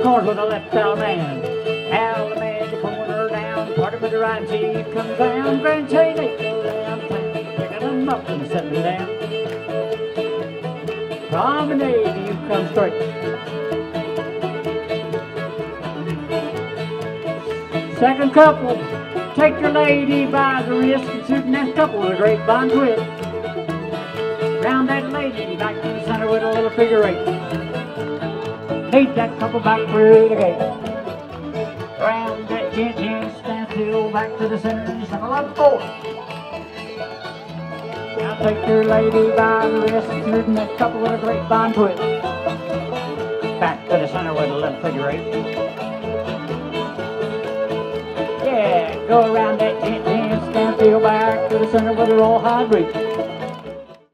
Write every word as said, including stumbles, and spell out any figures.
corners with a left out man. Al made the corner down, parted with the right teeth, comes down, grand chain, they go down, picking them up and setting them down. Promenade, you come straight. Second couple, take your lady by the wrist and shoot that couple with a grapevine twist. Round that lady back to the center with a little figure eight. Lead that couple back through the gate. Round that gent, gent, stand still, back to the center, just have a lot of force. Now take your lady by the wrist and shoot that couple with a grapevine twist. Back to the center with a little figure eight. Yeah, go around that gent, gent, stand still, back to the center with a rawhide reach.